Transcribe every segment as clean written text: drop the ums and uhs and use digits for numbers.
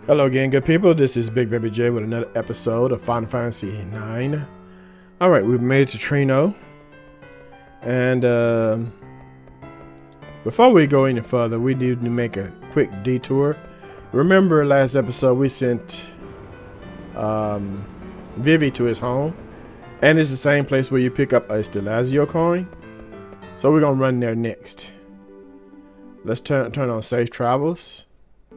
Hello again, good people. This is Big Baby J with another episode of Final Fantasy IX. Alright, we've made it to Trino. And before we go any further, we need to make a quick detour. Remember last episode we sent Vivi to his home. And it's the same place where you pick up a Stelazio coin. So we're going to run there next. Let's turn on Safe Travels.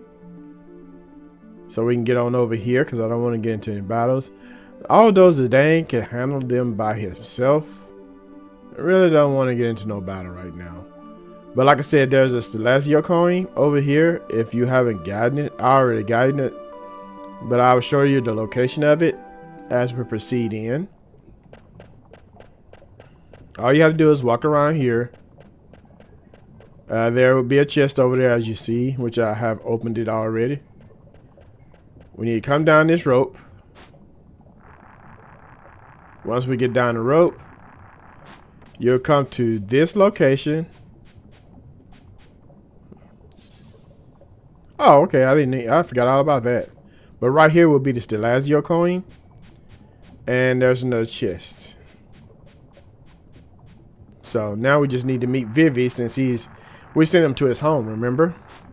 So we can get on over here because I don't want to get into any battles. All those Zidane can handle them by himself. I really don't want to get into no battle right now. But like I said, there's a Stelazio coin over here. If you haven't gotten it, I already gotten it. But I will show you the location of it as we proceed in. All you have to do is walk around here. There will be a chest over there as you see, which I have opened it already. We need to come down this rope. Once we get down the rope, you'll come to this location. Oh, okay. I forgot all about that. But right here will be the Stelazio coin. And there's another chest. So now we just need to meet Vivi since we sent him to his home, remember?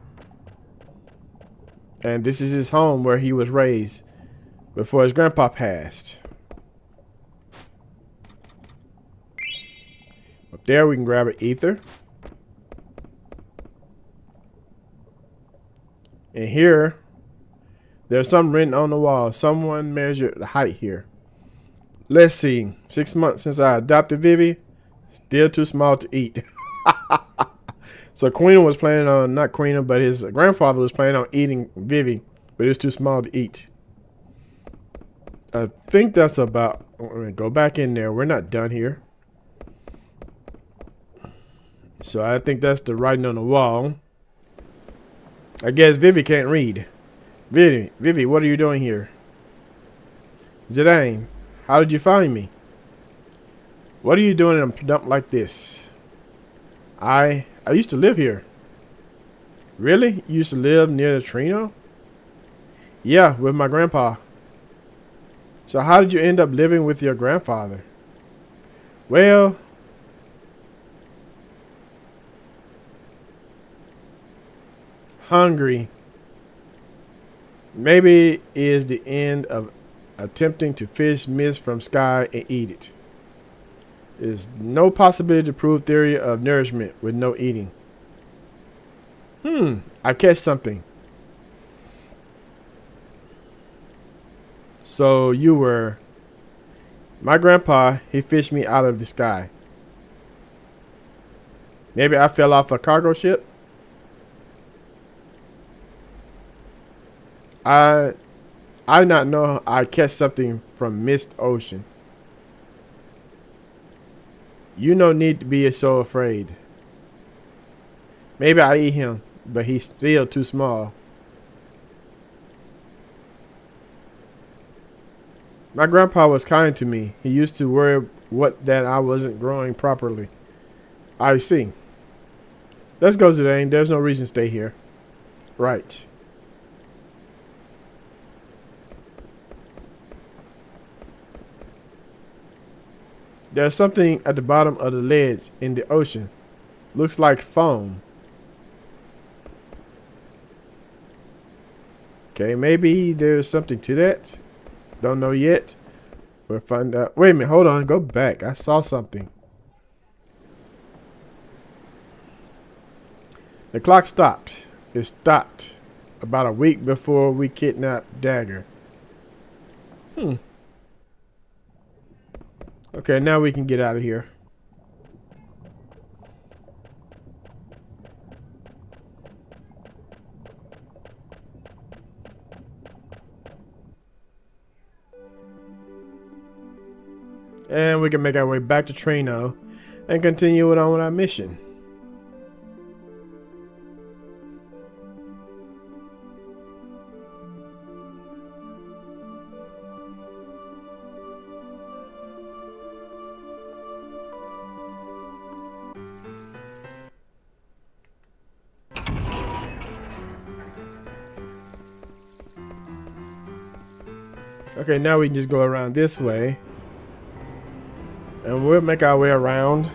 And this is his home where he was raised before his grandpa passed. Up there we can grab an ether. And here, there's something written on the wall. Someone measured the height here. Let's see. 6 months since I adopted Vivi. Still too small to eat. So Queen was planning on, not Queen, but his grandfather was planning on eating Vivi, but it was too small to eat. I think that's about, go back in there. We're not done here. So I think that's the writing on the wall. I guess Vivi can't read. Vivi, what are you doing here? Zidane, how did you find me? What are you doing in a dump like this? I used to live here. Really? You used to live near the Trino? Yeah, with my grandpa. So how did you end up living with your grandfather? Well, hungry. Maybe is the end of attempting to fish mist from sky and eat it. There's no possibility to prove theory of nourishment with no eating. I catch something. So you were... My grandpa, he fished me out of the sky. Maybe I fell off a cargo ship? I not know I catch something from Mist Ocean. You no need to be so afraid. Maybe I eat him, but he's still too small. My grandpa was kind to me. He used to worry that I wasn't growing properly. I see. Let's go, Zidane. There's no reason to stay here. Right. There's something at the bottom of the ledge in the ocean. Looks like foam. Okay, maybe there's something to that. Don't know yet. We'll find out. Wait a minute, hold on. Go back. I saw something. The clock stopped. It stopped about a week before we kidnapped Dagger. Okay, now we can get out of here. And we can make our way back to Trino and continue on with our mission. Okay, now we can just go around this way. And we'll make our way around.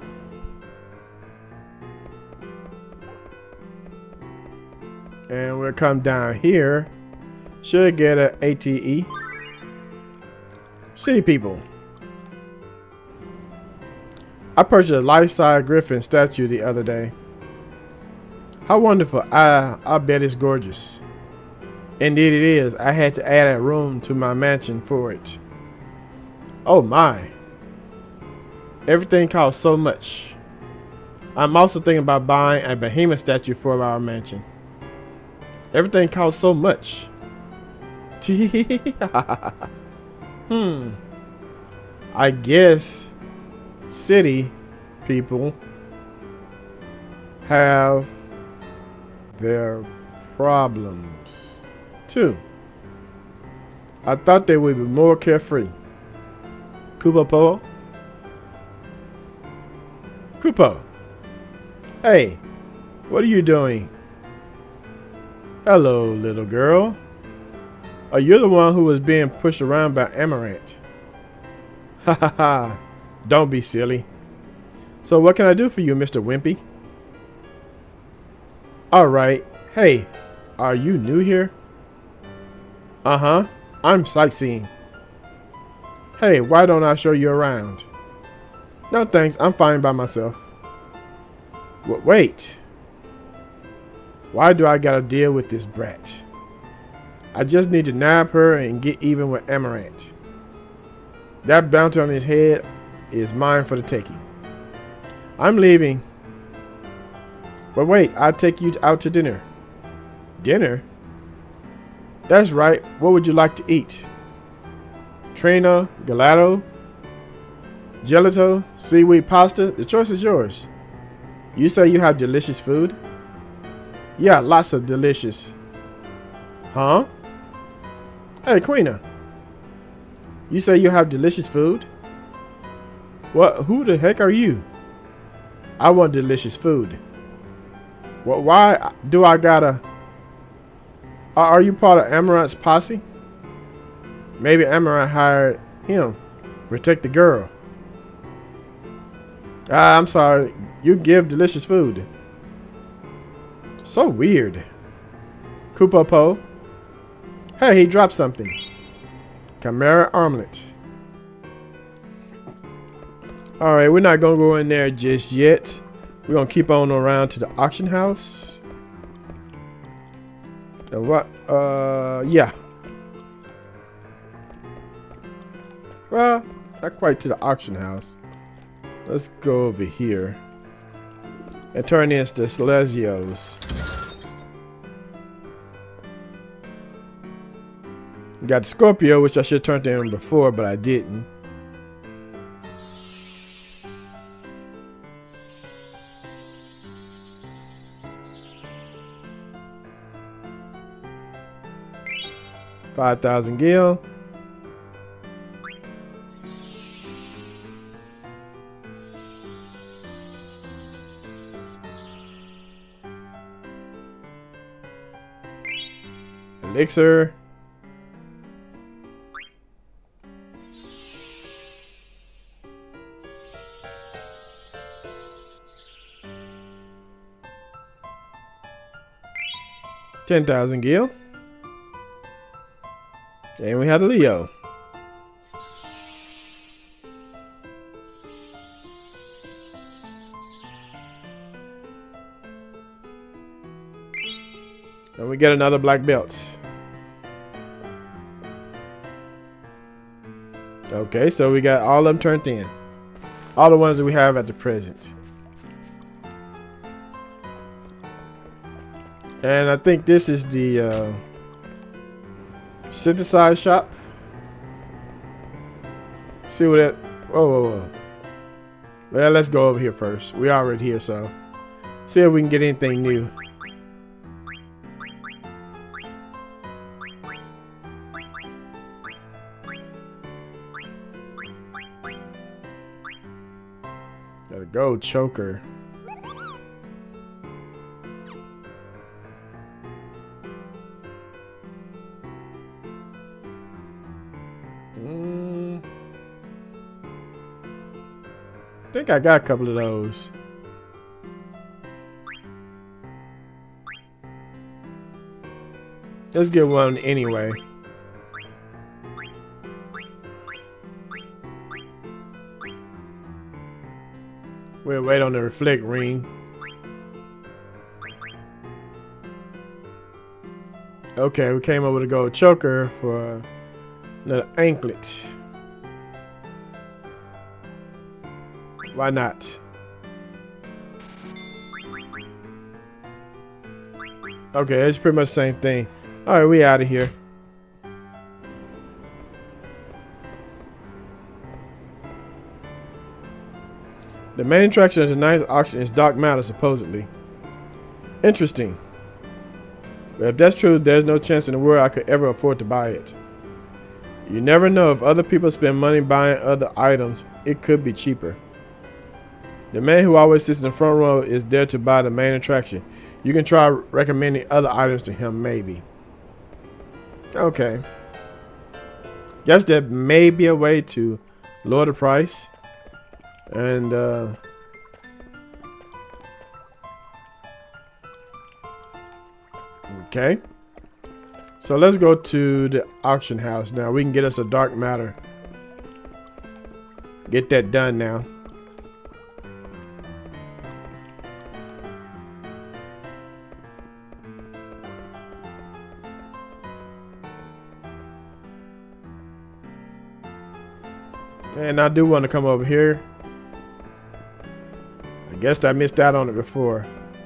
And we'll come down here. Should get an ATE. City people. I purchased a life-size griffin statue the other day. How wonderful. I bet it's gorgeous. Indeed it is. I had to add a room to my mansion for it. Oh my. Everything costs so much. I'm also thinking about buying a behemoth statue for our mansion. Everything costs so much. I guess city people have their problems too. I thought they would be more carefree. Kupo. Kupo. Hey, what are you doing? Hello, little girl. Are you the one who was being pushed around by Amaranth? Ha ha ha. Don't be silly. So what can I do for you, Mr. Wimpy? Alright. Hey, are you new here? Uh-huh. I'm sightseeing. Hey, why don't I show you around? No thanks, I'm fine by myself. Wait. Why do I gotta deal with this brat? I just need to nab her and get even with Amaranth. That bounty on his head is mine for the taking. I'm leaving. But wait, I'll take you out to dinner. Dinner? That's right. What would you like to eat? Trina, gelato, gelato, seaweed pasta? The choice is yours. You say you have delicious food? Yeah, lots of delicious. Huh? Hey, Queena. You say you have delicious food? What? Who the heck are you? I want delicious food. What? Why do I gotta... Are you part of Amaranth's posse? Maybe Amaranth hired him to protect the girl. I'm sorry. You give delicious food. So weird. Kupo. Hey, he dropped something. Chimera armlet. Alright, we're not gonna go in there just yet. We're gonna keep on around to the auction house. And what? Yeah. Well, not quite to the auction house. Let's go over here and turn in the Celestios. Got the Scorpio, which I should have turned in before, but I didn't. $5,000 gil. Elixir. $10,000 gil. And we had a Leo. And we get another black belt. Okay, so we got all of them turned in. All the ones that we have at the present. And I think this is the synthesize shop. See what that... Whoa. Well, let's go over here first. We already here, so... See if we can get anything new. Got a gold choker. I think I got a couple of those. Let's get one anyway. We'll wait on the reflect ring. Okay, we came up with a gold choker for another anklet. Why not? Okay, it's pretty much the same thing. Alright, we out of here. The main attraction of tonight's auction is dark matter, supposedly. Interesting. But if that's true, there's no chance in the world I could ever afford to buy it. You never know, if other people spend money buying other items, it could be cheaper. The man who always sits in the front row is there to buy the main attraction. You can try recommending other items to him, maybe. Okay. Guess there may be a way to lower the price. And okay. So let's go to the auction house now. We can get us a dark matter. Get that done now. And I do want to come over here. I guess I missed out on it before.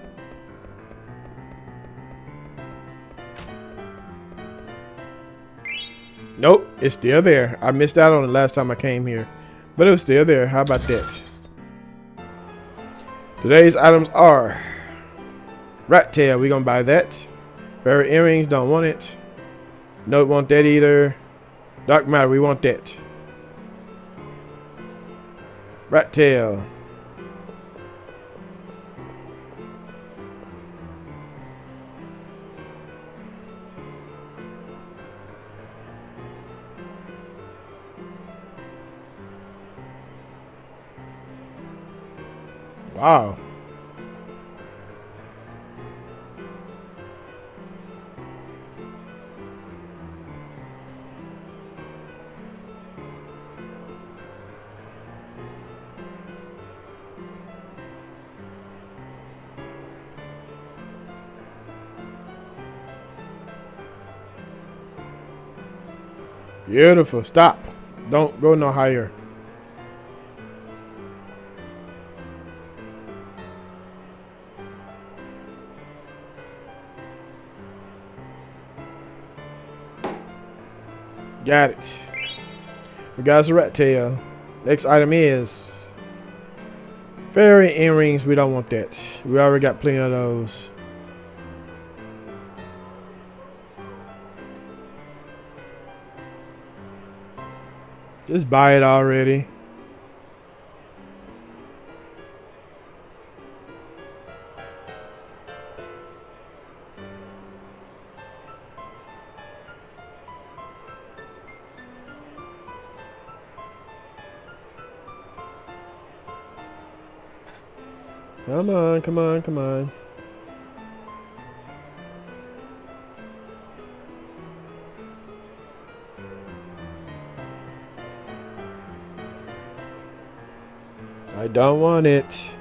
Nope, it's still there. I missed out on it last time I came here, but it was still there. How about that? Today's items are rat tail. We're gonna buy that. Fairy earrings, don't want it. Don't want that either. Dark matter, we want that. Rat tail. Wow. Beautiful. Stop. Don't go no higher. Got it. We got us a rat tail. Next item is fairy earrings. We don't want that. We already got plenty of those. Just buy it already. Come on, come on, come on. I don't want it.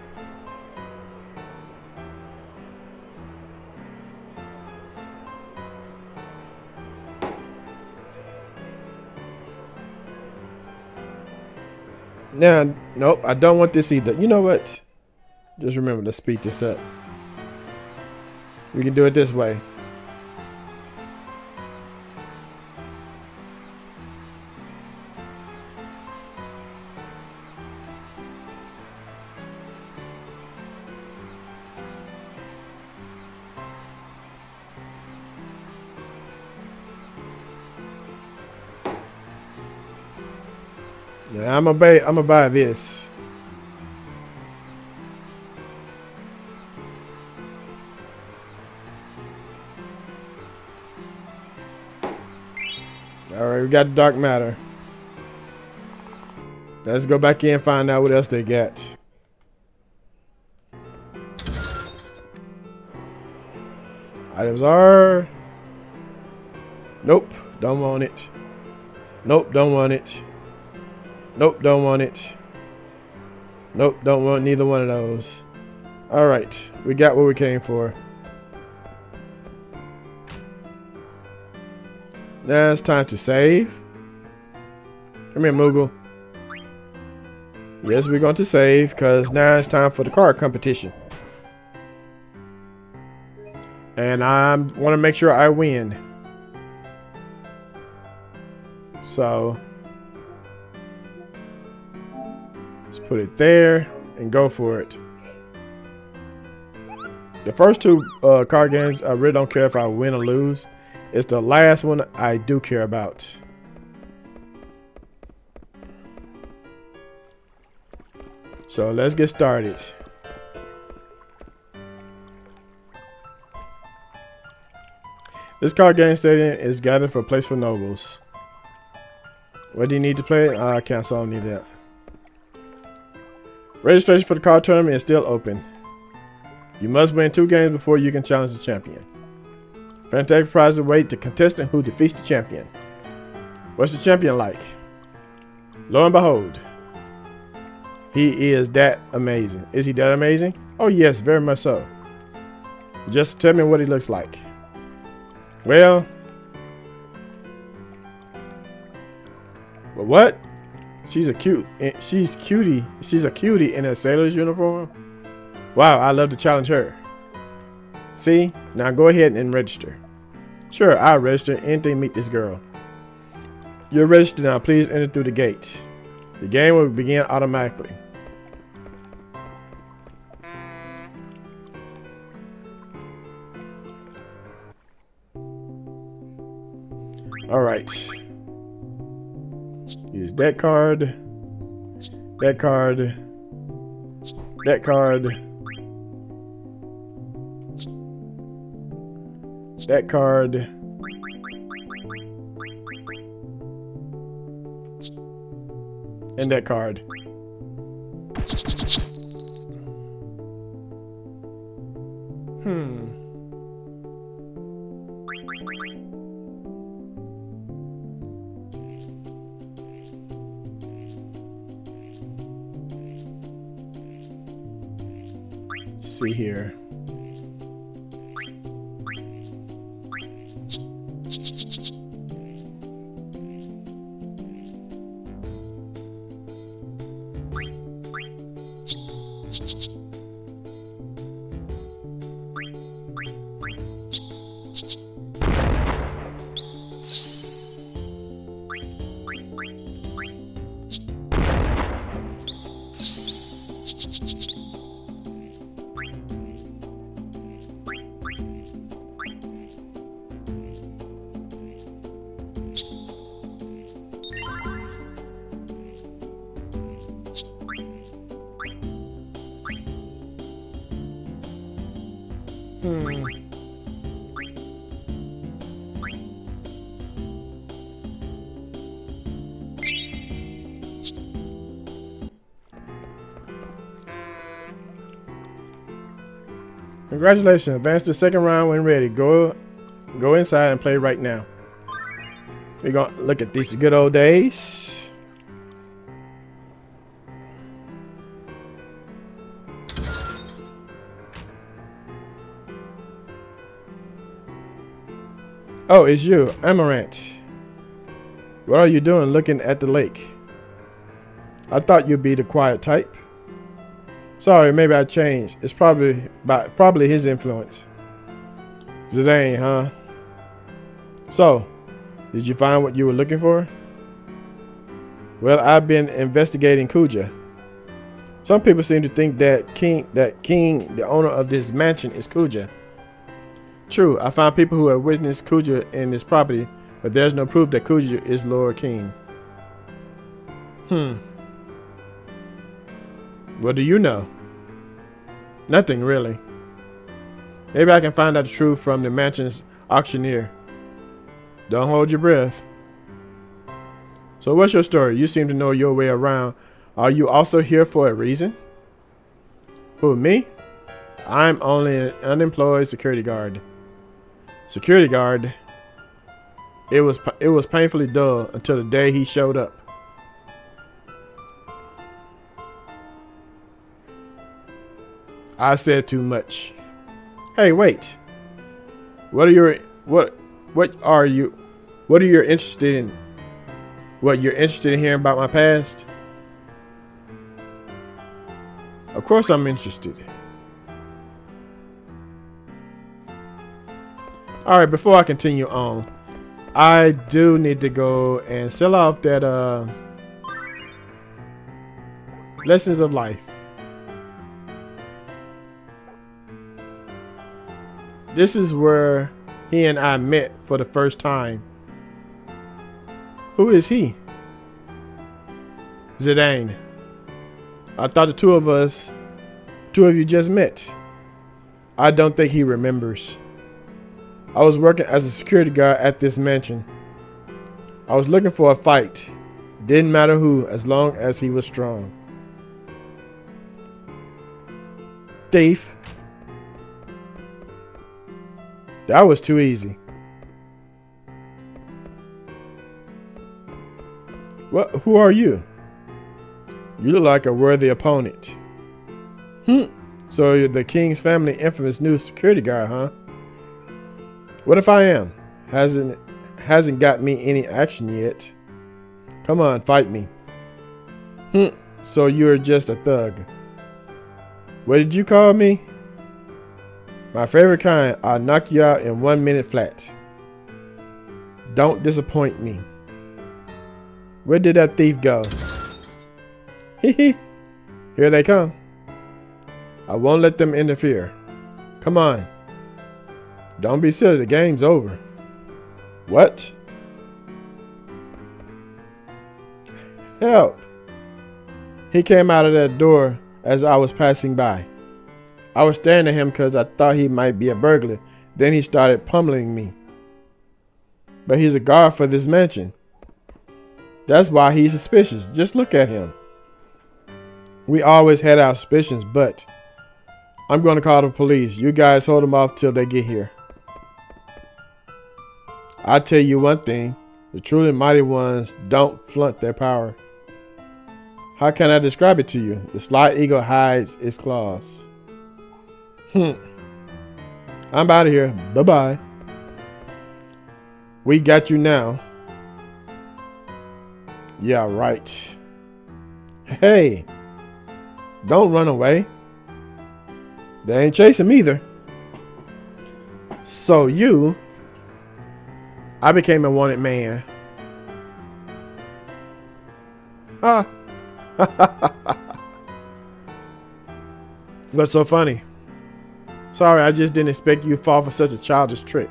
Nah, nope, I don't want this either. You know what? Just remember to speed this up. We can do it this way. Yeah, I'm gonna buy this. All right, we got dark matter. Let's go back in and find out what else they got. Items are... Nope, don't want it. Nope, don't want it. Nope, don't want it. Nope, don't want neither one of those. Alright, we got what we came for. Now it's time to save. Come here, Moogle. Yes, we're going to save because now it's time for the card competition. And I want to make sure I win. So let's put it there and go for it. The first two card games, I really don't care if I win or lose. It's the last one I do care about. So let's get started. This card game stadium is gathered for a place for nobles. What do you need to play? I can't, so I don't need that. Registration for the card tournament is still open. You must win 2 games before you can challenge the champion. Fantastic prize await the contestant who defeats the champion. What's the champion like? Lo and behold, he is that amazing. Is he that amazing? Oh yes, very much so. Just tell me what he looks like. Well, but what? She's a cutie in a sailor's uniform. Wow, I'd love to challenge her. See, now go ahead and register. Sure, I'll register. Anything to meet this girl. You're registered now. Please enter through the gate. The game will begin automatically. Alright. Use that card. That card. That card. That card. And that card. See here. Congratulations, advance to the second round when ready. Go inside and play right now. We're gonna look at these good old days. Oh, it's you, Amaranth. What are you doing looking at the lake? I thought you'd be the quiet type. Sorry, maybe I changed. It's probably his influence. Zidane, huh? So, did you find what you were looking for? Well, I've been investigating Kuja. Some people seem to think that King, the owner of this mansion, is Kuja. True, I found people who have witnessed Kuja in this property, but there's no proof that Kuja is Lord King. What do you know? Nothing, really. Maybe I can find out the truth from the mansion's auctioneer. Don't hold your breath. So what's your story? You seem to know your way around Are you also here for a reason? Who, me? I'm only an unemployed security guard. Security guard? It was painfully dull until the day he showed up. I said too much. Hey, wait. What are you interested in? What you're interested in hearing about my past? Of course I'm interested. Alright, before I continue on, I do need to go and sell off that Lessons of Life. This is where he and I met for the first time. Who is he? Zidane. I thought the two of you just met. I don't think he remembers. I was working as a security guard at this mansion. I was looking for a fight. Didn't matter who, as long as he was strong. Thief. That was too easy. What? Who are you? You look like a worthy opponent. So you're the King's family infamous new security guard, huh? What if I am? Hasn't got me any action yet. Come on, fight me. So you're just a thug. What did you call me? My favorite kind. I'll knock you out in 1 minute flat. Don't disappoint me. Where did that thief go? Hee. Here they come. I won't let them interfere. Come on. Don't be silly, the game's over. What? Help! He came out of that door as I was passing by. I was staring at him because I thought he might be a burglar. Then he started pummeling me. But he's a guard for this mansion. That's why he's suspicious. Just look at him. We always had our suspicions, but I'm going to call the police. You guys hold him off till they get here. I'll tell you one thing. The truly mighty ones don't flaunt their power. How can I describe it to you? The sly eagle hides its claws. I'm out of here. Bye-bye. We got you now. Yeah, right. Hey, don't run away. They ain't chasing me either. So I became a wanted man. Ah. What's so funny? Sorry, I just didn't expect you to fall for such a childish trick.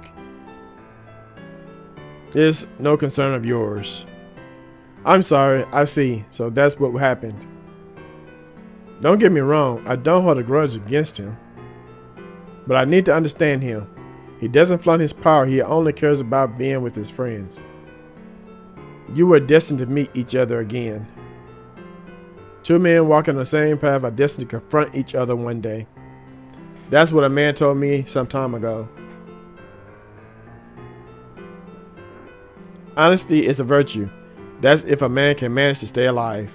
It's no concern of yours. I'm sorry, I see. So that's what happened. Don't get me wrong, I don't hold a grudge against him. But I need to understand him. He doesn't flaunt his power, he only cares about being with his friends. You were destined to meet each other again. Two men walking the same path are destined to confront each other one day. That's what a man told me some time ago. Honesty is a virtue. That's if a man can manage to stay alive.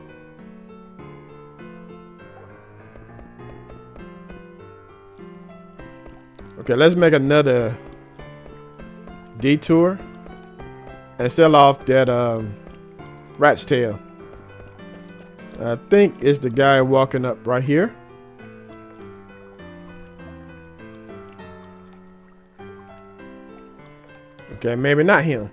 Okay, let's make another detour and sell off that rat's tail. I think it's the guy walking up right here. Okay, maybe not him.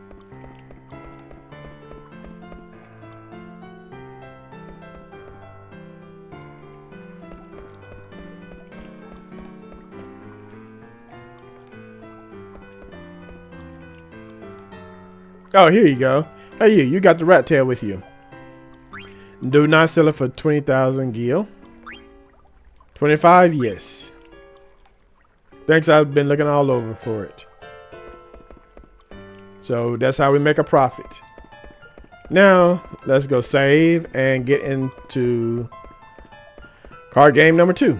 Oh, here you go. Hey, you got the rat tail with you. Do not sell it for 20,000 gil. 25, yes. Thanks, I've been looking all over for it. So that's how we make a profit. Now, let's go save and get into card game number 2.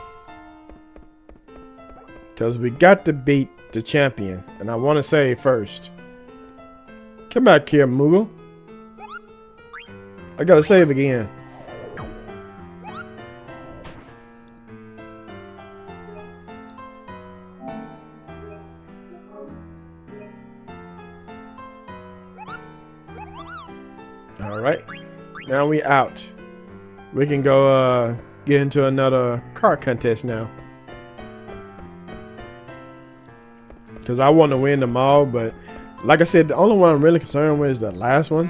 Because we got to beat the champion. And I want to save first. Come back here, Moogle. I got to save again. Alright, now we out. We can go get into another card contest now. Because I want to win them all, but like I said, the only one I'm really concerned with is the last one.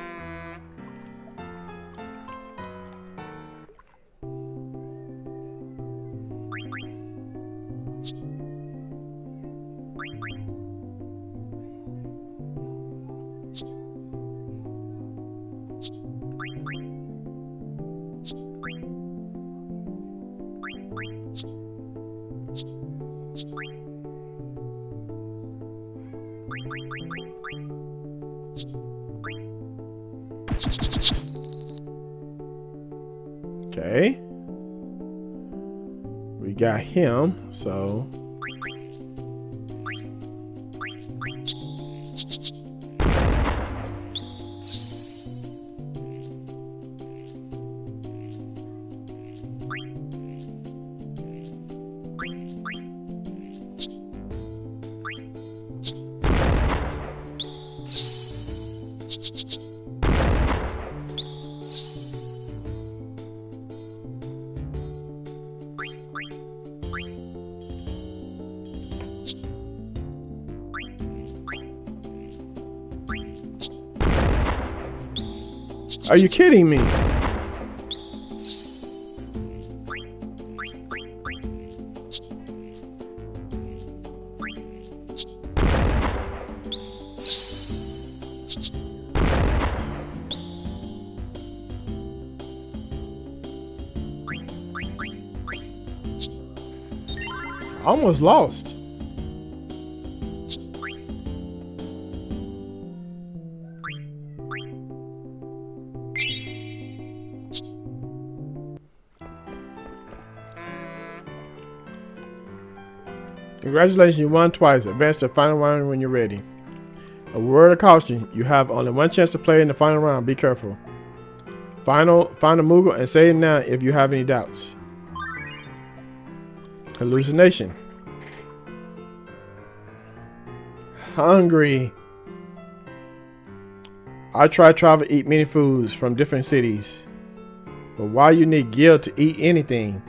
Okay. We got him, so. Are you kidding me? Almost lost. Congratulations, you won twice. Advance to the final round when you're ready. A word of caution, you have only one chance to play in the final round. Be careful. Find a Moogle and say it now if you have any doubts. Hallucination. Hungry. I try to travel eat many foods from different cities. But why you need Gil to eat anything?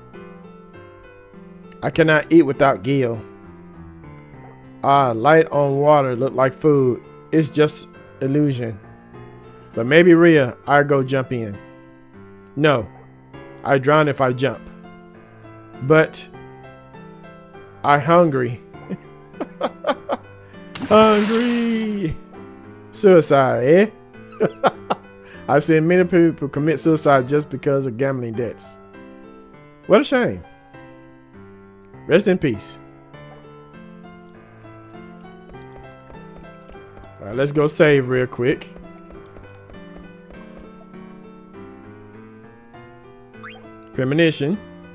I cannot eat without Gil. Light on water look like food. It's just illusion. But maybe Rhea, I go jump in. No, I drown if I jump. But I hungry. Hungry. Suicide, eh? I've seen many people commit suicide just because of gambling debts. What a shame. Rest in peace. Alright, let's go save real quick. Premonition.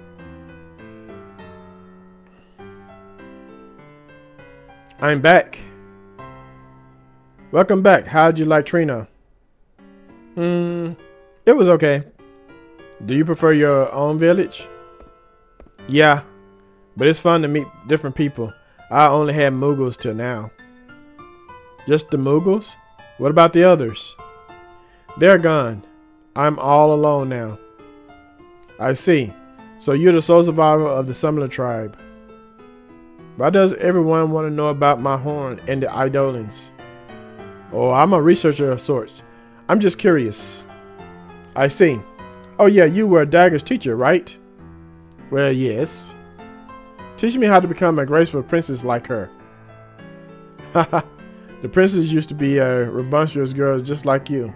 I'm back. Welcome back. How'd you like Trina? It was okay. Do you prefer your own village? Yeah. But it's fun to meet different people. I only had Moogles till now. Just the Moogles? What about the others? They're gone. I'm all alone now. I see. So you're the sole survivor of the Summoner tribe. Why does everyone want to know about my horn and the Eidolons? Oh, I'm a researcher of sorts. I'm just curious. I see. Oh yeah, you were Dagger's teacher, right? Well, yes. Teach me how to become a graceful princess like her. Haha. The princess used to be a rebellious girl just like you.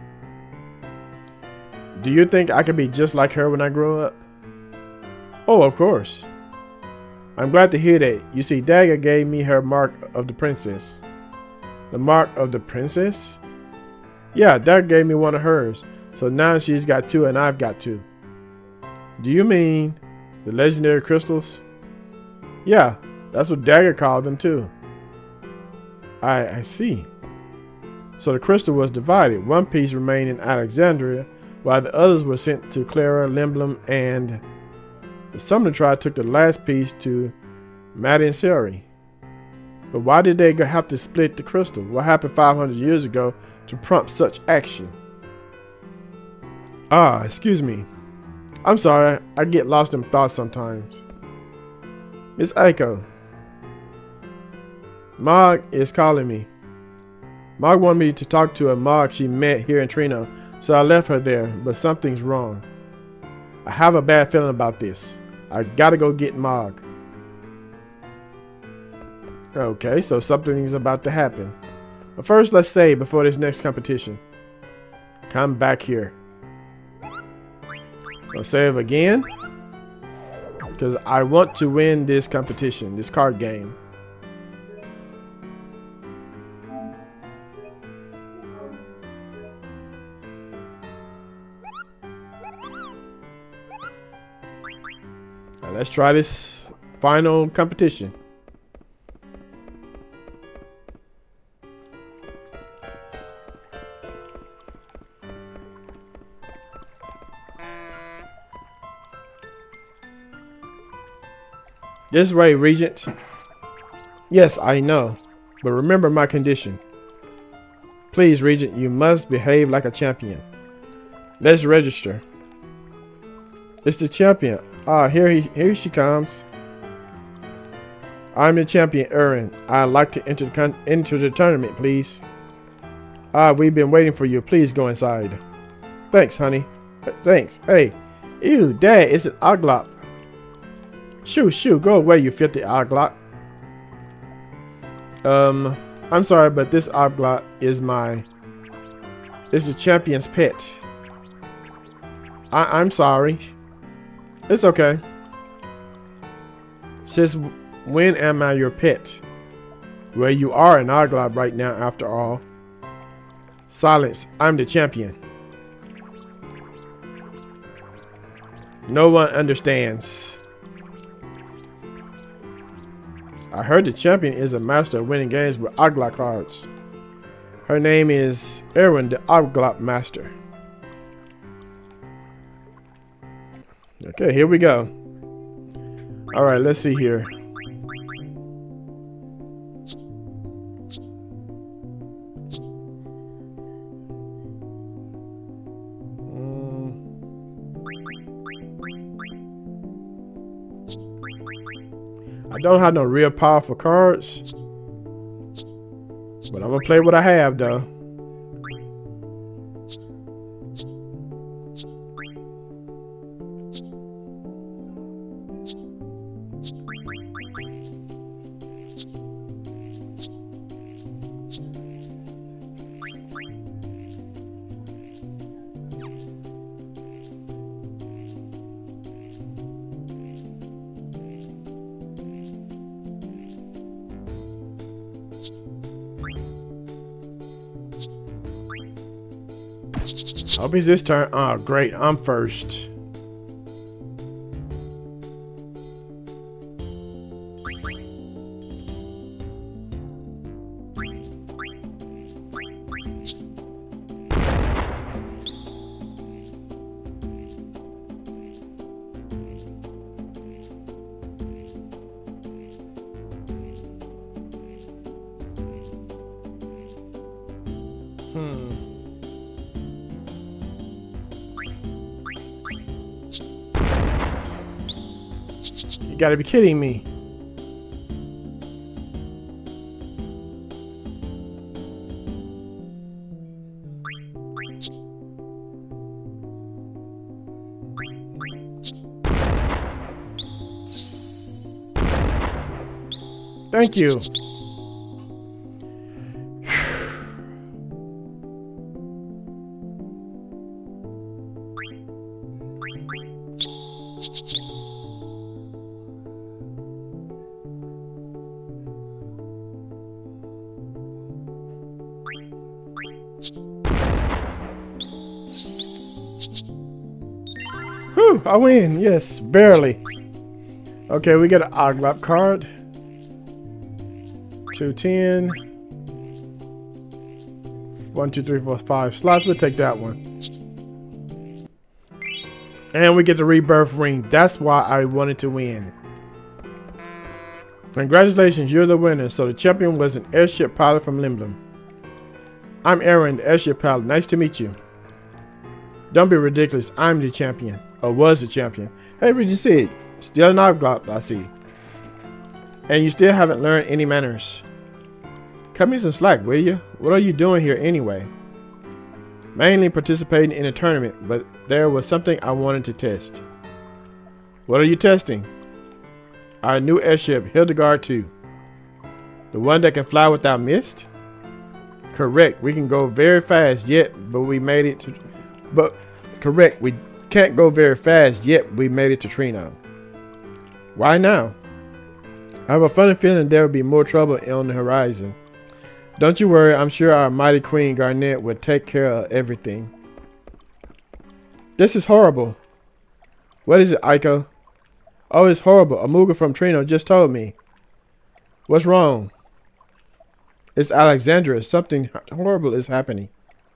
Do you think I could be just like her when I grow up? Oh, of course. I'm glad to hear that. You see, Dagger gave me her mark of the princess. The mark of the princess? Yeah, Dagger gave me one of hers. So now she's got two and I've got two. Do you mean the legendary crystals? Yeah, that's what Dagger called them too. I see. So the crystal was divided. One piece remained in Alexandria, while the others were sent to Clara, Limblum, and the Summoner Tribe took the last piece to Madanseri. But why did they have to split the crystal? What happened 500 years ago to prompt such action? Ah, excuse me. I'm sorry, I get lost in thoughts sometimes. It's Aiko. Mog is calling me. Mog wanted me to talk to a Mog she met here in Trino, so I left her there, but something's wrong. I have a bad feeling about this. I gotta go get Mog. Okay, so something's about to happen. But first, let's save before this next competition. Come back here. I'll save again. Because I want to win this competition, this card game. Now let's try this final competition. This way, Regent. Yes, I know. But remember my condition. Please, Regent, you must behave like a champion. Let's register. It's the champion. Ah, here she comes. I'm the champion, Erin. I'd like to enter the tournament, please. Ah, we've been waiting for you. Please go inside. Thanks, honey. Thanks. Hey. Ew, Dad, it's an Oglop. Shoo, go away, you filthy Oglop. I'm sorry, but this Oglop is it's the champion's pet. I'm sorry. It's okay. Since when am I your pet? Well, you are an Oglop right now, after all. Silence. I'm the champion. No one understands. I heard the champion is a master of winning games with Oglop cards. Her name is Erin, the Oglop Master. Okay, here we go. Alright, let's see here. I don't have no real powerful cards, but I'm gonna play what I have though. Hope it's this turn. Oh, great. I'm first. You gotta be kidding me. Thank you. Whew, I win. Yes, barely. Okay, we get an Oglop card. 210. 1, 2, 3, 4, 5 slots. We'll take that one. And we get the rebirth ring. That's why I wanted to win. Congratulations, you're the winner. So the champion was an airship pilot from Limblom. I'm Aaron, the airship pilot. Nice to meet you. Don't be ridiculous. I'm the champion. Or was the champion. Hey, Reggie said, still an Oglop, I see. And you still haven't learned any manners. Cut me some slack, will you? What are you doing here anyway? Mainly participating in a tournament, but there was something I wanted to test. What are you testing? Our new airship, Hildegard 2. The one that can fly without mist? Correct. We can go very fast yet, but we made it to... Correct. We can't go very fast yet, we made it to Trino. Why now? I have a funny feeling there will be more trouble on the horizon. Don't you worry, I'm sure our mighty Queen Garnet will take care of everything. This is horrible. What is it, Aiko? Oh, it's horrible. Amuga from Trino just told me. What's wrong? It's Alexandria. Something horrible is happening.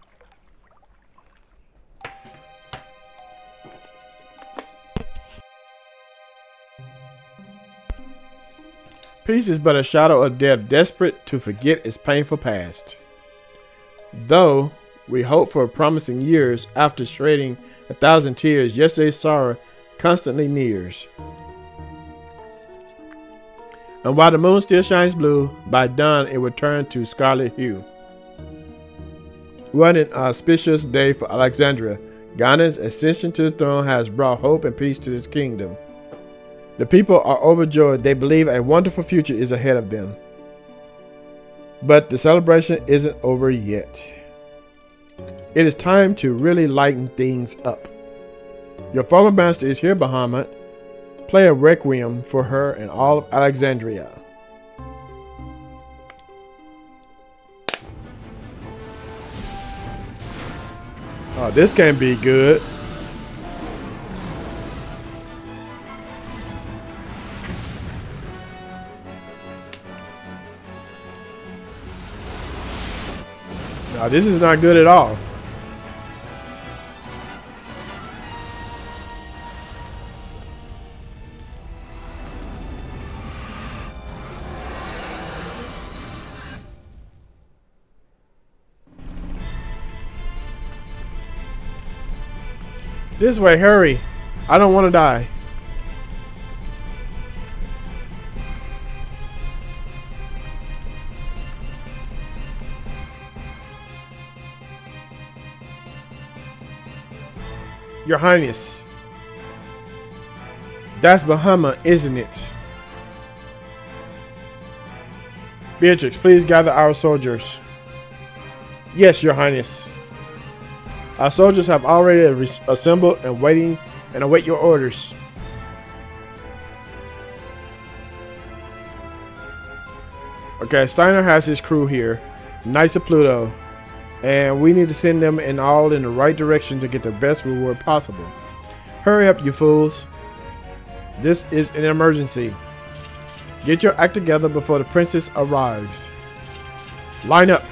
Peace is but a shadow of death, desperate to forget its painful past. Though we hope for promising years after shedding 1,000 tears, yesterday's sorrow constantly nears. And while the moon still shines blue, by dawn it will turn to scarlet hue. What an auspicious day for Alexandria. Ghana's ascension to the throne has brought hope and peace to this kingdom. The people are overjoyed. They believe a wonderful future is ahead of them. But the celebration isn't over yet. It is time to really lighten things up. Your former master is here, Bahamut. Play a requiem for her and all of Alexandria. Oh, this can't be good. No, this is not good at all. This way, hurry. I don't want to die. Your Highness. That's Bahamut, isn't it? Beatrix, please gather our soldiers. Yes, Your Highness. Our soldiers have already assembled and waiting and await your orders. Okay, Steiner has his crew here, Knights of Pluto, and we need to send them in the right direction to get the best reward possible. Hurry up, you fools. This is an emergency. Get your act together before the princess arrives. Line up.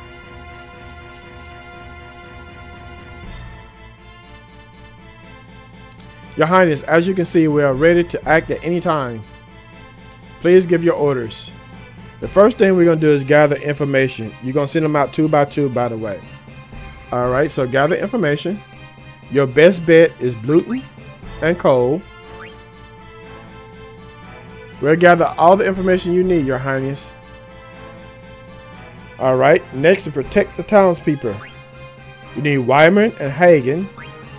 Your Highness, as you can see, we are ready to act at any time. Please give your orders. The first thing we're going to do is gather information. You're going to send them out 2 by 2, by the way. Alright, so gather information. Your best bet is gluten and coal. We'll gather all the information you need, Your Highness. Alright, next to protect the townspeople. You need Wyman and Hagen.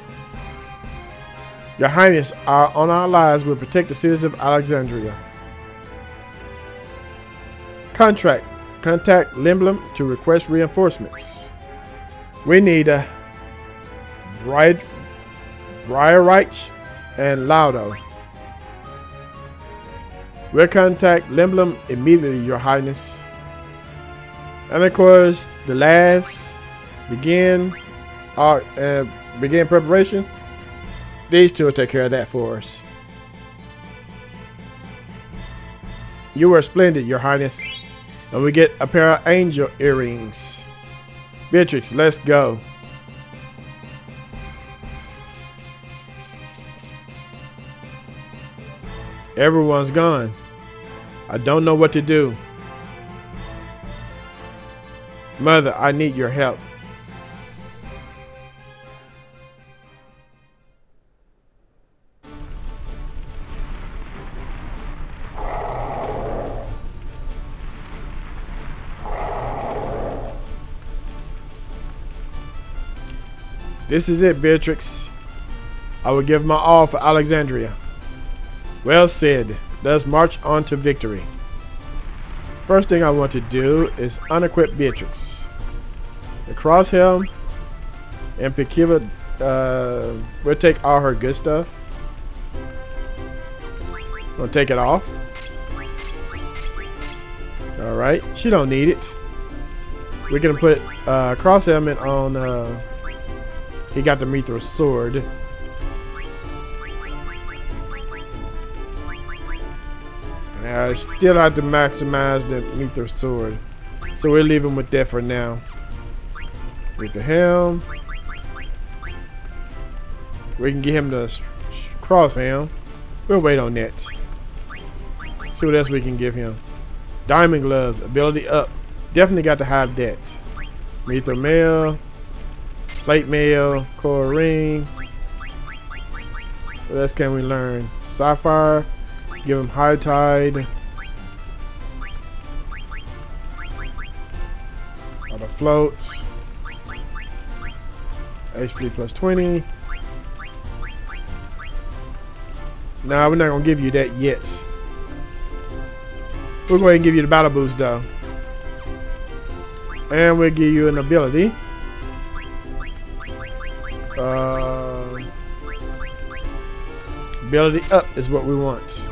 Your Highness, on our lives will protect the citizens of Alexandria. Contact Limblom to request reinforcements. We need Briarreich and Laudo. We'll contact Limblom immediately, Your Highness. And of course, the last begin preparation. These two will take care of that for us. You were splendid, Your Highness. And we get a pair of angel earrings. Beatrix, let's go. Everyone's gone. I don't know what to do. Mother, I need your help. This is it, Beatrix. I will give my all for Alexandria. Well said. Let's march on to victory. First thing I want to do is unequip Beatrix. The crosshelm and Pikiva, we'll take all her good stuff. We'll take it off. Alright, she don't need it. We're gonna put cross helmet on he got the Mithril sword. I still have to maximize the Mithril sword. So we'll leave him with that for now. With the helm. We can get him the cross helm. We'll wait on that. See what else we can give him. Diamond gloves, ability up. Definitely got to have that. Mithril mail. Plate mail, core ring. What else can we learn? Sapphire. Give him high tide. Auto floats. HP plus 20. Nah, we're not gonna give you that yet. We'll go ahead and give you the battle boost though. And we'll give you an ability. Ability up is what we want.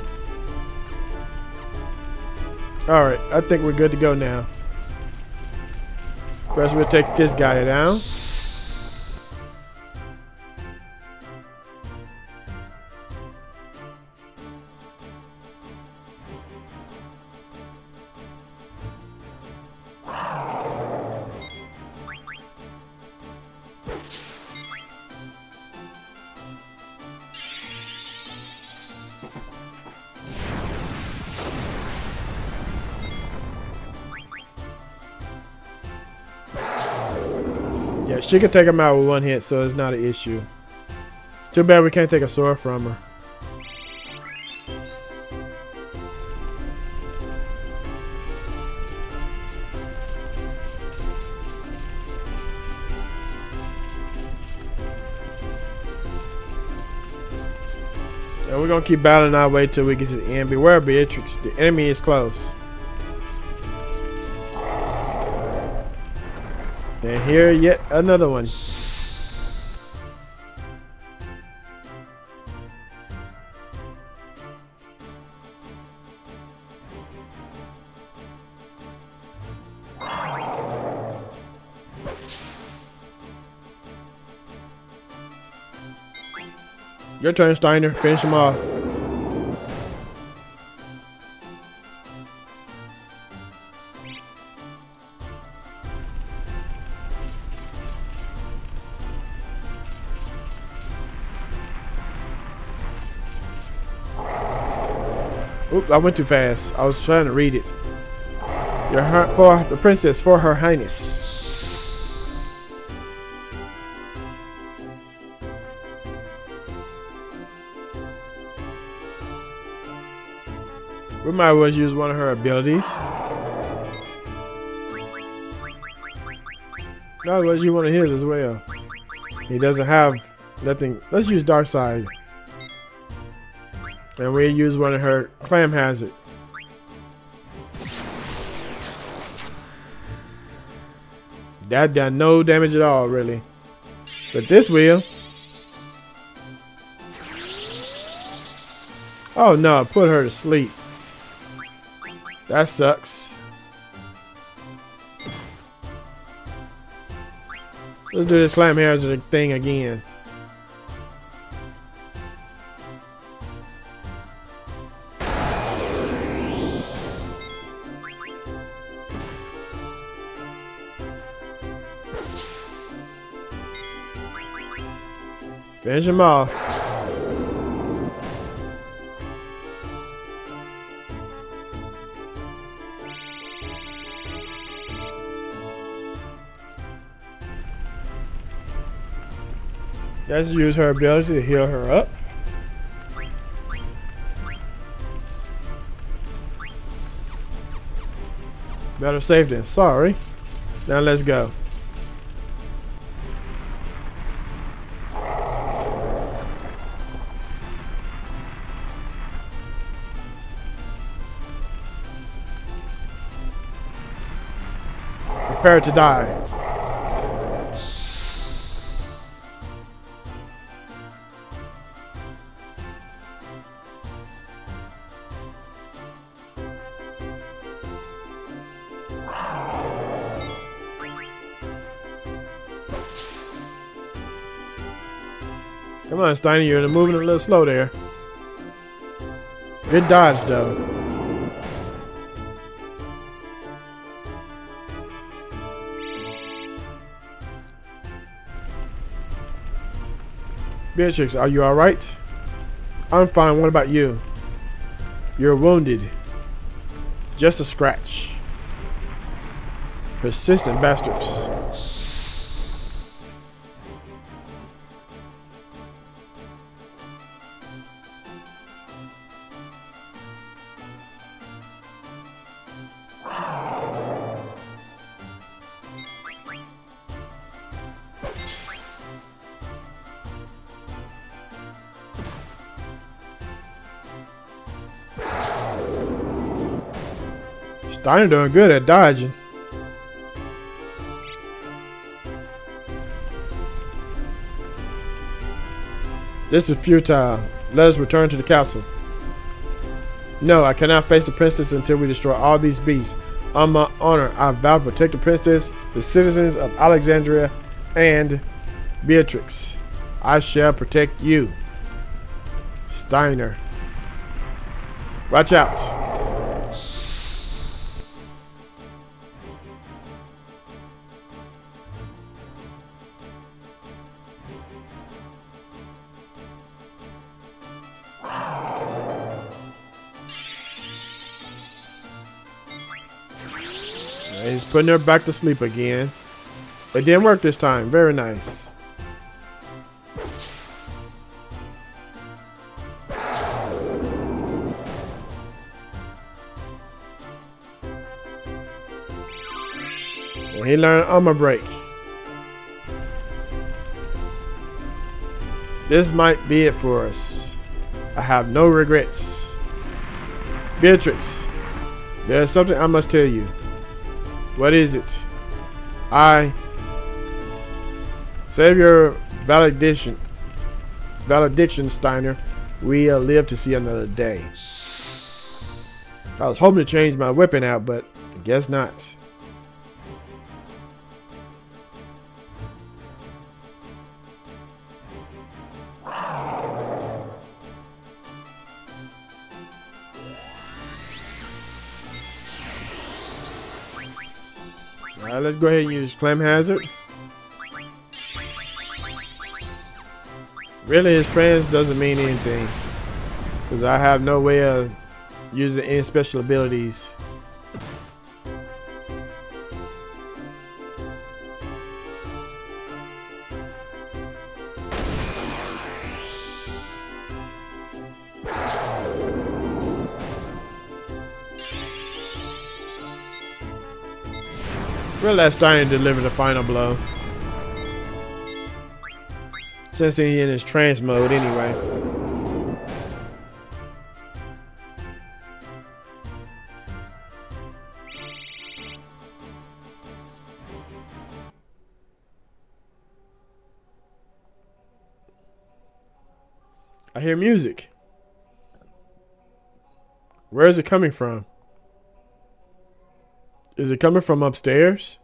Alright, I think we're good to go now. First we'll take this guy down. Yeah, she can take him out with one hit, so it's not an issue. Too bad we can't take a sword from her. And we're gonna keep battling our way till we get to the end. Beware, Beatrix. The enemy is close. And here, yet another one. Your turn, Steiner. Finish him off. Oop, I went too fast. I was trying to read it. For the princess, for her highness. We might as well use one of her abilities. Might as well use one of his as well. He doesn't have nothing. Let's use Dark Side. And we use one of her Clam Hazard. That done no damage at all, really. But this will. Oh no, put her to sleep. That sucks. Let's do this Clam Hazard thing again. Finish him off. Let's use her ability to heal her up. Better safe than sorry. Now let's go. Prepare to die. Come on, Steiner, you're moving a little slow there. Good dodge, though. Beatrix, are you alright? I'm fine, what about you? You're wounded. Just a scratch. Persistent bastards. Steiner doing good at dodging. This is futile. Let us return to the castle. No, I cannot face the princess until we destroy all these beasts. On my honor, I vow to protect the princess, the citizens of Alexandria, and Beatrix. I shall protect you. Steiner. Watch out. He's putting her back to sleep again. It didn't work this time. Very nice. And he learned armor break. This might be it for us. I have no regrets. Beatrix, there's something I must tell you. What is it? Save your valediction, Steiner. We'll live to see another day. I was hoping to change my weapon out, but I guess not. Alright, let's go ahead and use Flame Hazard. Really, his trance doesn't mean anything, because I have no way of using any special abilities. We'll let Steiner deliver the final blow, since he's in his trance mode anyway. I hear music. Where is it coming from? Is it coming from upstairs?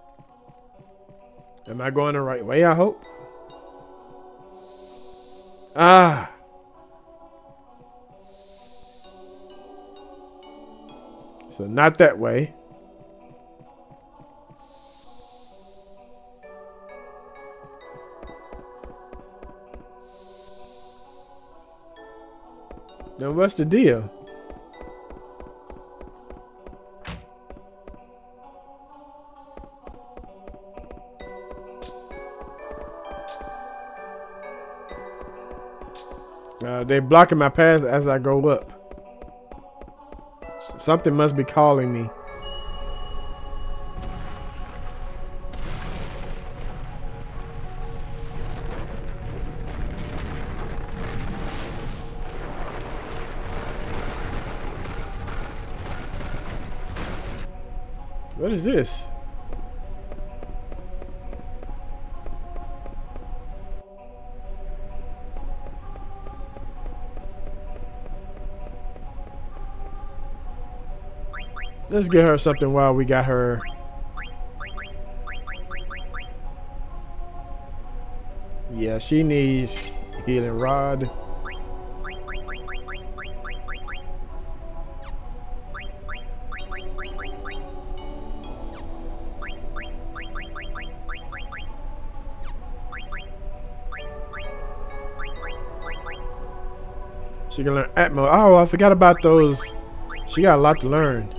Am I going the right way, I hope? Ah. So not that way. Then what's the deal? They're blocking my path as I go up. Something must be calling me. What is this? Let's get her something while we got her. Yeah, she needs healing rod. She can learn Atmo. Oh, I forgot about those. She got a lot to learn.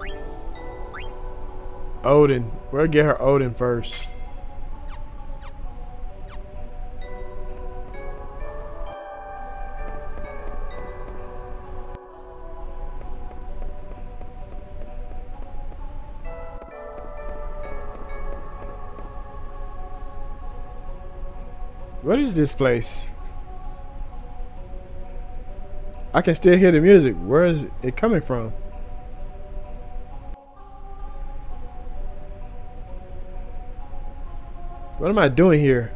Odin. We'll get her Odin first. What is this place? I can still hear the music. Where is it coming from? What am I doing here?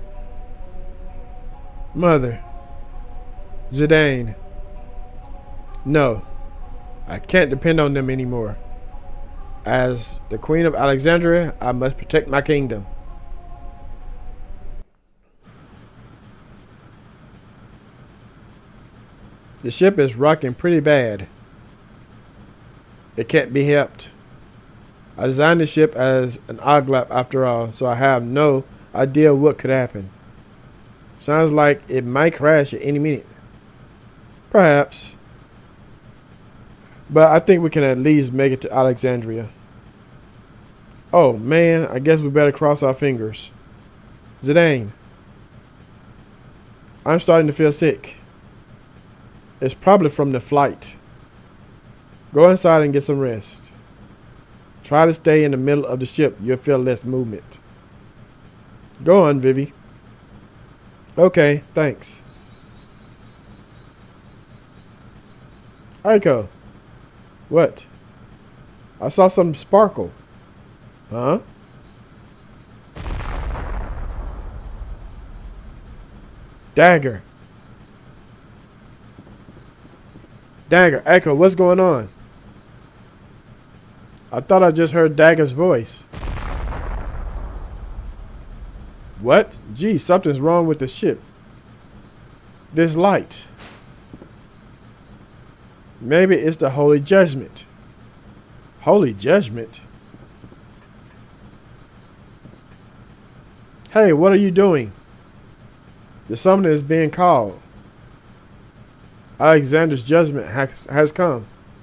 Mother. Zidane. No. I can't depend on them anymore. As the Queen of Alexandria, I must protect my kingdom. The ship is rocking pretty bad. It can't be helped. I designed the ship as an oglap after all, so I have no idea what could happen. Sounds like it might crash at any minute. Perhaps. But I think we can at least make it to Alexandria. Oh man, I guess we better cross our fingers. Zidane. I'm starting to feel sick. It's probably from the flight. Go inside and get some rest. Try to stay in the middle of the ship. You'll feel less movement. Go on, Vivi. Okay, thanks. Aiko. What? I saw something sparkle. Huh? Dagger. Dagger, Echo, what's going on? I thought I just heard Dagger's voice. What? Gee, something's wrong with the ship. This light. Maybe it's the Holy Judgment. Holy Judgment? Hey, what are you doing? The summoner is being called. Alexander's judgment has come.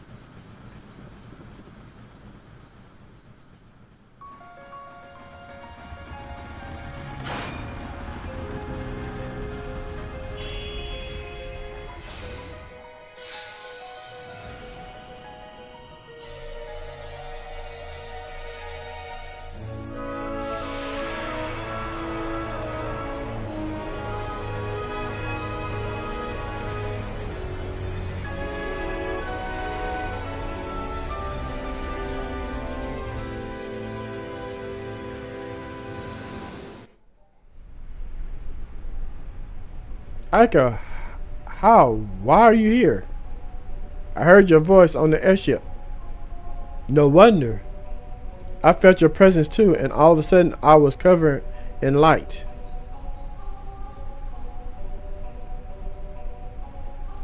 Aika, how? Why are you here? I heard your voice on the airship. No wonder. I felt your presence too, and all of a sudden I was covered in light.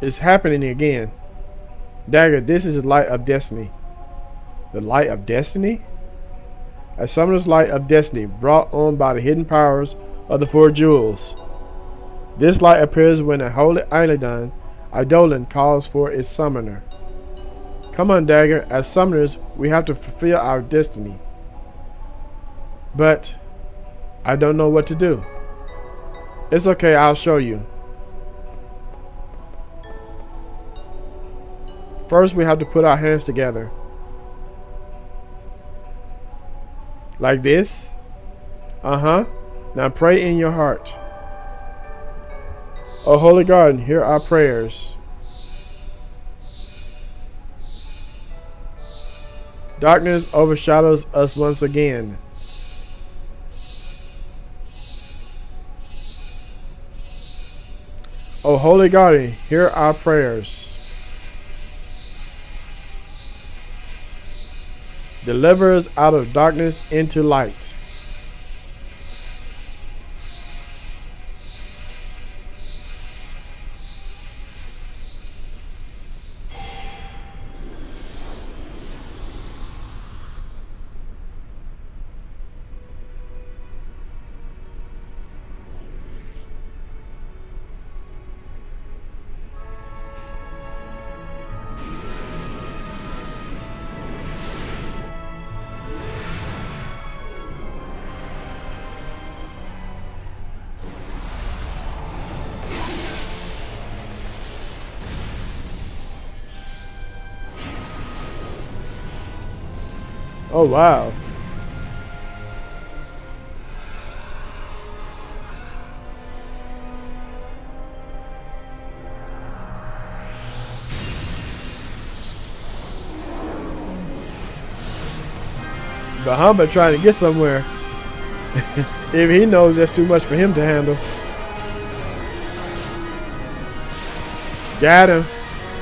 It's happening again. Dagger, this is the light of destiny. The light of destiny? A summoner's light of destiny brought on by the hidden powers of the four jewels. This light appears when a holy Eidolon calls for its summoner. Come on, Dagger. As summoners, we have to fulfill our destiny. But I don't know what to do. It's okay, I'll show you. First, we have to put our hands together. Like this? Uh-huh. Now pray in your heart. Oh, Holy Garden, hear our prayers. Darkness overshadows us once again. Oh, Holy Garden, hear our prayers. Deliver us out of darkness into light. Oh, wow. Bahamut trying to get somewhere. If he knows that's too much for him to handle. Got him.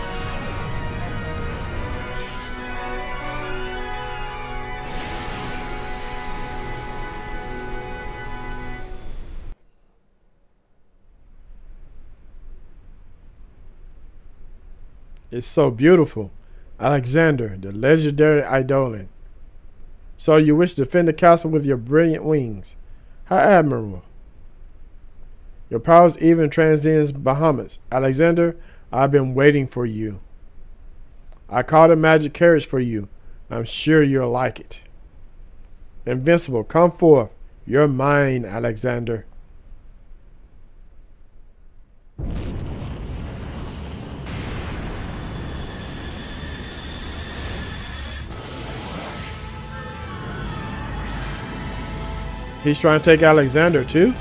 It's so beautiful. Alexander, the legendary Eidolon. So you wish to defend the castle with your brilliant wings. How admirable. Your powers even transcends Bahamut's. Alexander, I've been waiting for you. I called a magic carriage for you. I'm sure you'll like it. Invincible, come forth. You're mine, Alexander. He's trying to take Alexander too?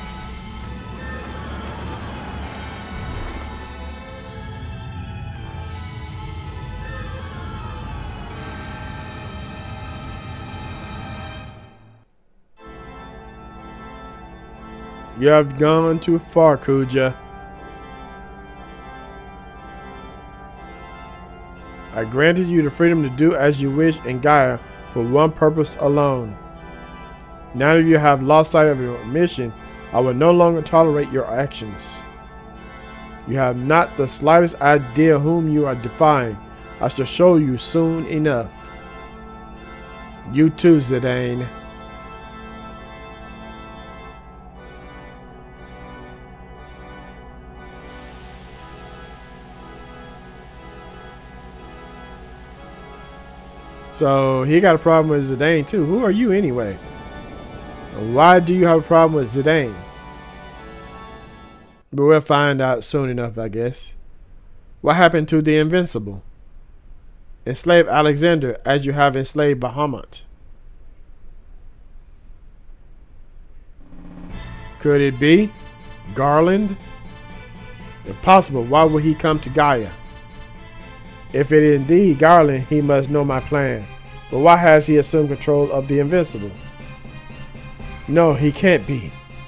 You have gone too far, Kuja. I granted you the freedom to do as you wish in Gaia for one purpose alone. Now that you have lost sight of your mission, I will no longer tolerate your actions. You have not the slightest idea whom you are defying. I shall show you soon enough. You too, Zidane. So he got a problem with Zidane too. Who are you anyway? Why do you have a problem with Zidane? But we'll find out soon enough, I guess. What happened to the Invincible? Enslave Alexander as you have enslaved Bahamut. Could it be Garland? If possible, why would he come to Gaia? If it is indeed Garland, he must know my plan. But why has he assumed control of the Invincible? No, he can't be.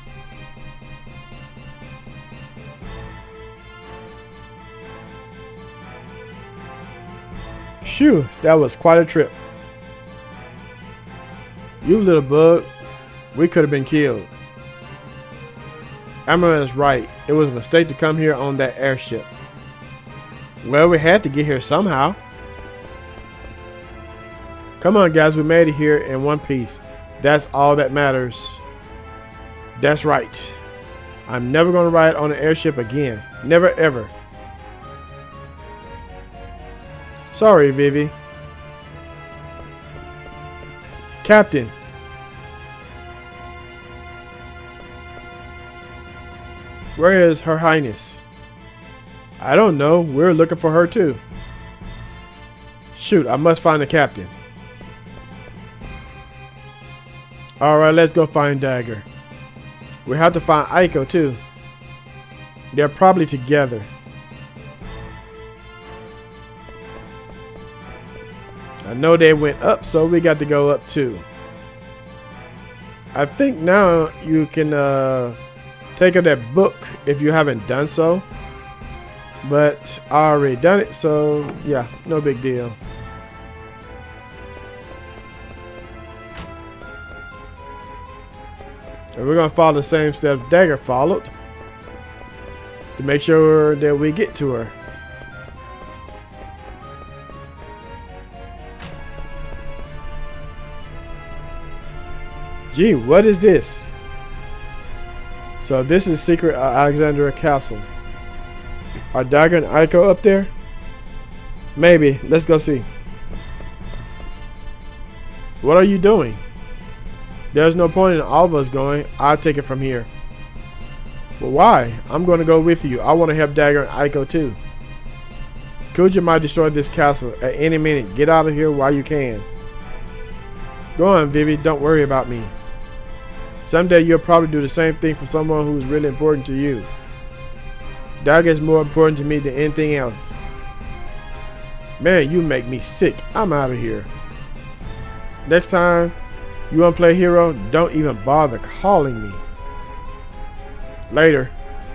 Phew, that was quite a trip. You little bug, we could have been killed. Amaranth is right. It was a mistake to come here on that airship. Well, we had to get here somehow. Come on, guys. We made it here in one piece. That's all that matters. That's right. I'm never going to ride on an airship again. Never, ever. Sorry, Vivi. Captain. Where is Her Highness? I don't know. We're looking for her too. Shoot, I must find the captain. Alright, let's go find Dagger. We have to find Aiko too. They're probably together. I know they went up, so we got to go up too. I think now you can take up that book if you haven't done so. But I already done it, so yeah, no big deal. And we're gonna follow the same steps Dagger followed to make sure that we get to her. Gee, what is this? So this is secret Alexandria Castle. Are Dagger and Aiko up there? Maybe. Let's go see. What are you doing? There's no point in all of us going. I'll take it from here. But why? I'm going to go with you. I want to help Dagger and Aiko too. Kuja might destroy this castle at any minute. Get out of here while you can. Go on, Vivi. Don't worry about me. Someday you'll probably do the same thing for someone who's really important to you. Dagger is more important to me than anything else. Man, you make me sick. I'm out of here. Next time you want to play hero, don't even bother calling me. Later.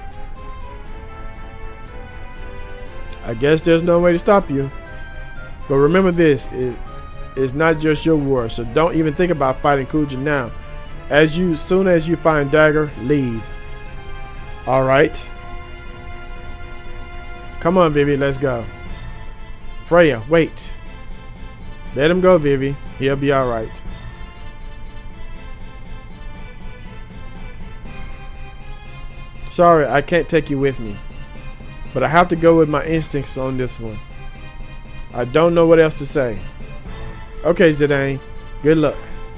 I guess there's no way to stop you. But remember this, it's not just your war, so don't even think about fighting Kuja now. As soon as you find Dagger, leave. Alright. Come on, Vivi, let's go. Freya, wait. Let him go, Vivi. He'll be alright. Sorry, I can't take you with me. But I have to go with my instincts on this one. I don't know what else to say. Okay, Zidane. Good luck.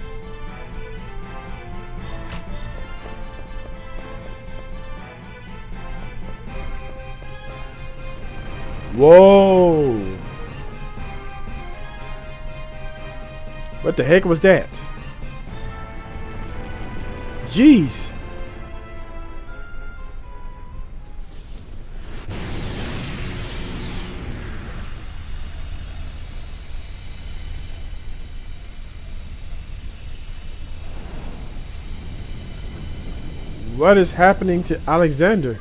Whoa. What the heck was that? Jeez. What is happening to Alexander?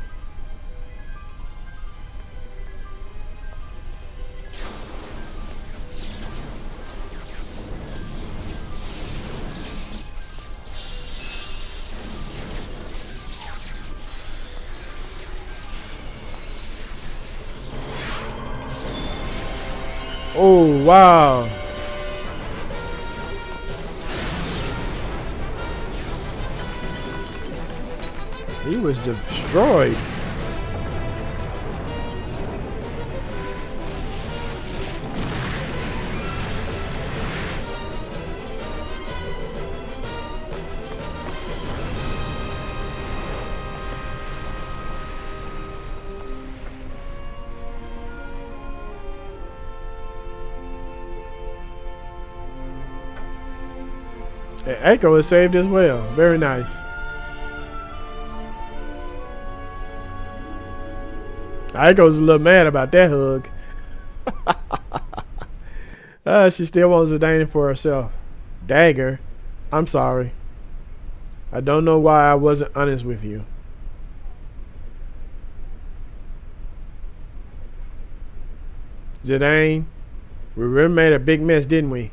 Oh, wow. He was destroyed. And Aiko is saved as well. Very nice. Aiko's a little mad about that hug. She still wants Zidane for herself. Dagger, I'm sorry. I don't know why I wasn't honest with you. Zidane, we really made a big mess, didn't we?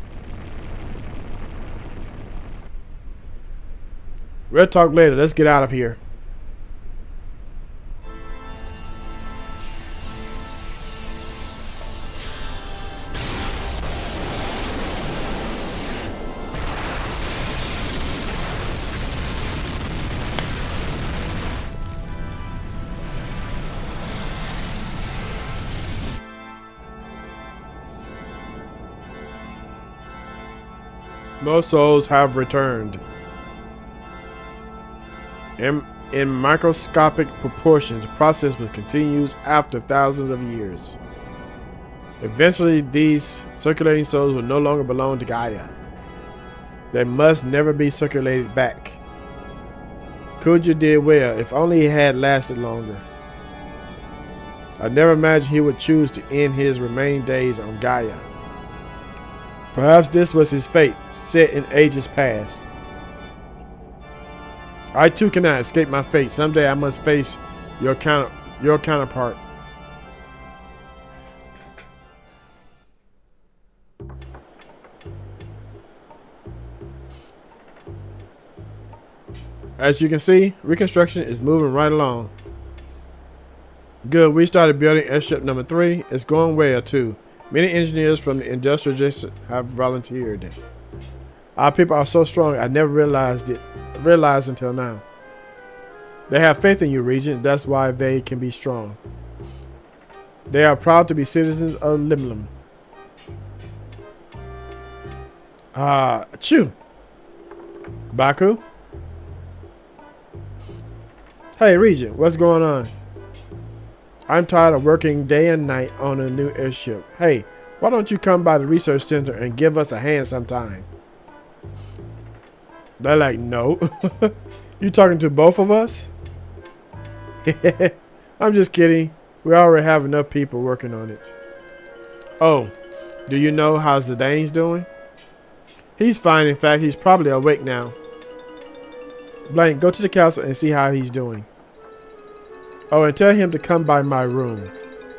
We'll talk later. Let's get out of here. Most souls have returned. In microscopic proportions, the process continues after thousands of years. Eventually, these circulating souls will no longer belong to Gaia. They must never be circulated back. Kuja did well, if only he had lasted longer. I never imagined he would choose to end his remaining days on Gaia. Perhaps this was his fate, set in ages past. I too cannot escape my fate. Someday I must face your counterpart. As you can see, reconstruction is moving right along. Good, we started building airship number 3. It's going well too. Many engineers from the industrial district have volunteered. Our people are so strong, I never realized until now. They have faith in you, Regent. That's why they can be strong. They are proud to be citizens of Limblum. Chew. Baku. Hey, Regent, what's going on? I'm tired of working day and night on a new airship. Hey, why don't you come by the research center and give us a hand sometime? They're like, no. You talking to both of us? I'm just kidding. We already have enough people working on it. Oh, do you know how's the Danes doing? He's fine. In fact, he's probably awake now. Blank, go to the castle and see how he's doing. Oh, and tell him to come by my room.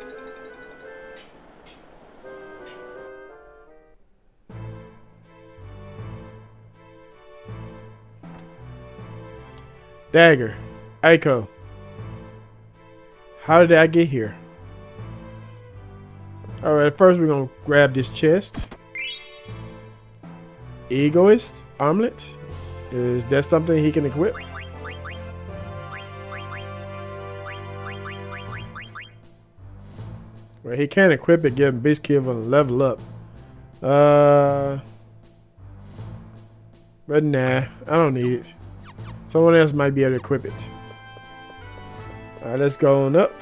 Dagger. Aiko. How did I get here? Alright, first we're going to grab this chest. Egoist armlet. Is that something he can equip? Well, he can equip it, give him beast kill and level up. But nah, I don't need it. Someone else might be able to equip it. Alright, let's go on up.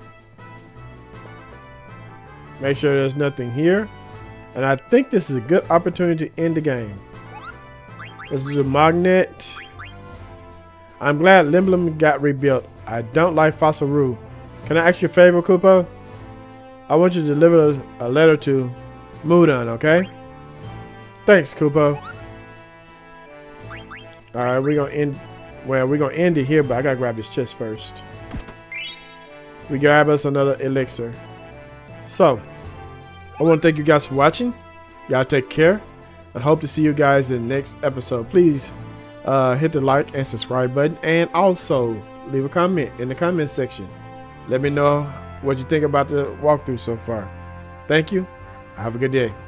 Make sure there's nothing here. And I think this is a good opportunity to end the game. This is a magnet. I'm glad Limblum got rebuilt. I don't like Fossil Roo. Can I ask you a favor, Kupo? I want you to deliver a letter to Mudan, okay? Thanks, Kupo. Alright, we're gonna end. Well, we're gonna end it here, but I gotta grab this chest first. We grab us another elixir. So, I want to thank you guys for watching. Y'all take care. I hope to see you guys in the next episode. Please hit the like and subscribe button, and also leave a comment in the comment section. Let me know what you think about the walkthrough so far. Thank you. Have a good day.